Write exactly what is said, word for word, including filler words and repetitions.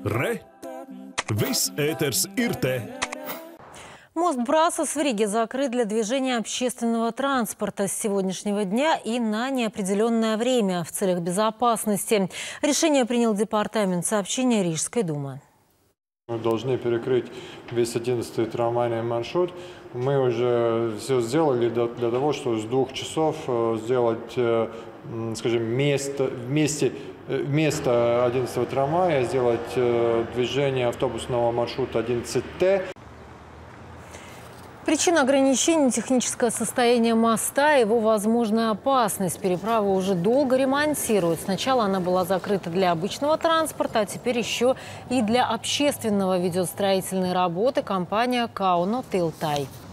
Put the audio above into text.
Re! Viss ēters ir te! Мост Брасос в Риге закрыт для движения общественного транспорта с сегодняшнего дня и на неопределенное время в целях безопасности. Решение принял департамент сообщения Рижской думы. Мы должны перекрыть весь одиннадцатый трамвайный маршрут. Мы уже все сделали для, для того, чтобы с двух часов сделать, скажем, место, вместе, вместо одиннадцатого трамвая сделать движение автобусного маршрута одиннадцать Т. Причина ограничений – техническое состояние моста и его возможная опасность. Переправу уже долго ремонтируют. Сначала она была закрыта для обычного транспорта, а теперь еще и для общественного ведет строительные работы компания «Кауно Тилтай».